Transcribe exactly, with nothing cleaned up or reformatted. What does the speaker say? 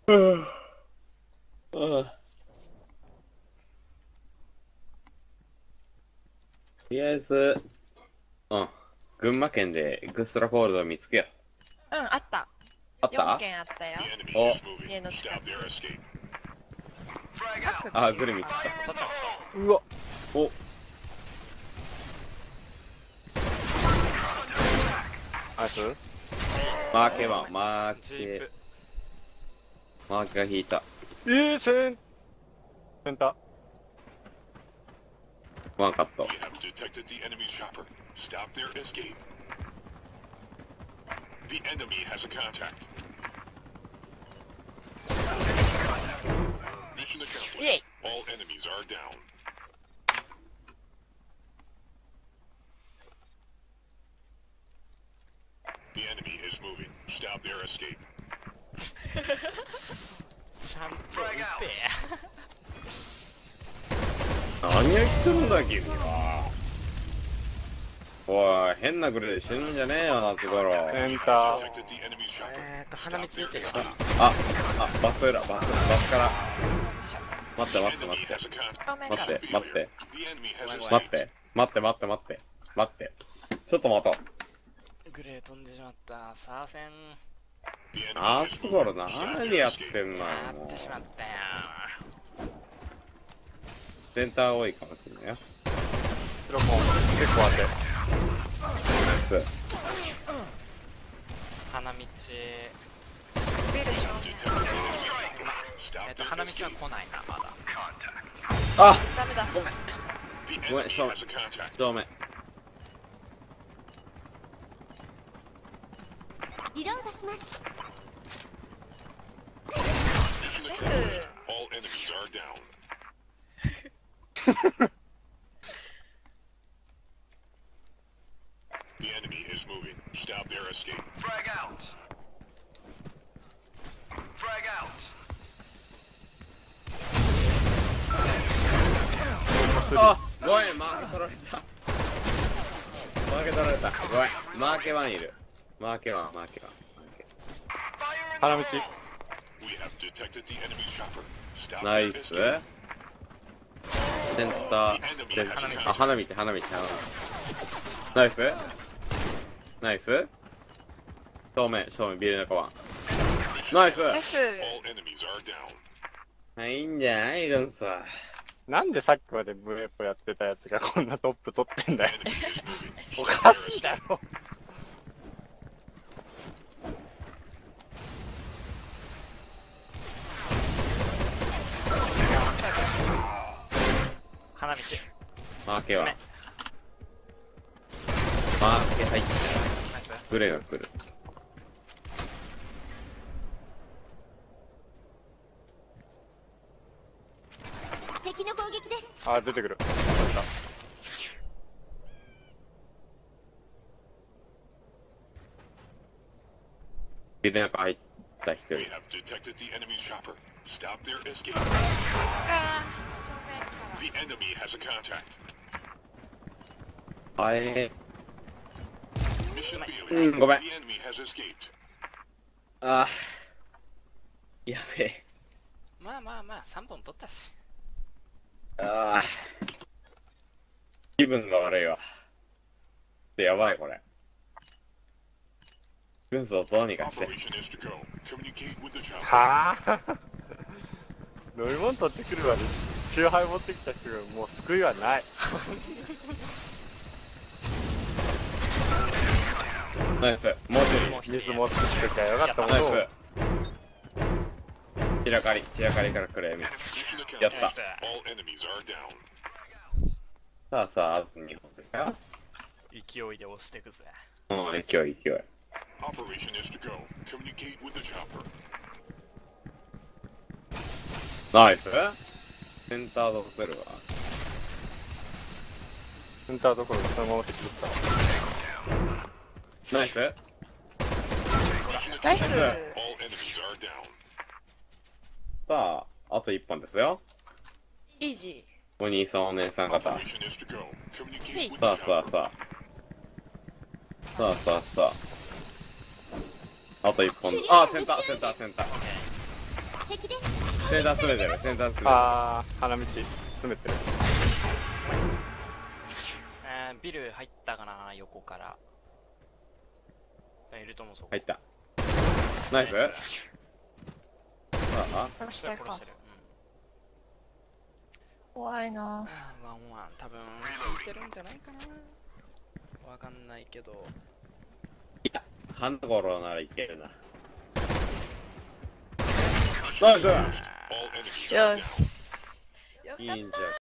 うんうん。とりあえず、うん。群馬県でエクストラコールドを見つけよう。 うん、あった。よんあった？ 軒あったよ。 お、 家の近く。 あ、グル見つけた。うわ、お、 ナイス。 マーケワン、マーケジープ。 マーケが引いた。 えー、センセンター。 ワンカット。 イエイ。 ちゃんと撃て。 何言ってるんだ君は。おい、変なグルで死ぬんじゃねえよ、夏頃。 センター。 えーと花道出てるわ。 あ、あ、バス裏、バス、バスから。待って待って待って。 正面から。 待って、待って。待って、待って、待って、待って。待って。ちょっと待とう。 グレー飛んでしまった。さあせん。 夏頃何やってんのよ、 やもう。 ってしまったよ。 センター多いかもしれないよ。 ヒロコン結構あって。 ナイス。 花道。 ビル正面。 えっと花道は来ないなまだ。 あ、 ダメだ。 ごめん。ごめん、正面。正面。 リロードします。 ナイス。 あ、ごめん、マーケ取られた。マーケ取られた。ごめん、マーケワンいる。マーケワン、マーケワン。 花道。 ナイス。センター、センター、あ、花見て、花見て、花見て。ナイス。ナイス。正面、正面、ビルのカワン。ナイス。 ナイス。 あ、いいんじゃないグンさ。 なんでさっきまでムエポやってたやつがこんなトップ取ってんだよ。おかしいだろ。 花道。 マーケワン。マーケ入ってナイス。 グレーが来る。 敵の攻撃です。 あ、出てくる。 ビルの中入った人。 あー、正面から。 あえー、うん、ごめん。あー、やべえ。 まあまあまあさんぼん取ったし。 あー、気分が悪いわ。やばいこれ。軍曹どうにかして。 はぁ飲み物取ってくるまでチューハイ持ってきた人がもう救いはない。 ナイス。もう一人。 水持ってきときゃよかったもん。 ナイス。散らかり、散らかりからクレーム。やった。さあさあ、あとにほんですか。 勢いで押してくぜ。 うん、勢い勢い。ナイス。センターどこせるわ。 センターどころでそのまま敵ですか。 ナイス。 ナイス。 さあ、あといっぽんですよ。 イージお兄さんお姉さん方。さー。せい。 あさあさあ。さあさあさあ。あといっぽん。あ、センター、センター、センター。 センター詰めてる、センター詰めてる。 あー、花道詰めてる。 えー、ビル入ったかな、横からいると思う。そこ入った。ナイス。ああ、 あ、下か殺して。る。 怖いな。 うん、ワンワン多分引いてるんじゃないかな。わかんないけど。 いや、花頃ならいけるな。ナイス。 よし。 いいんじゃん。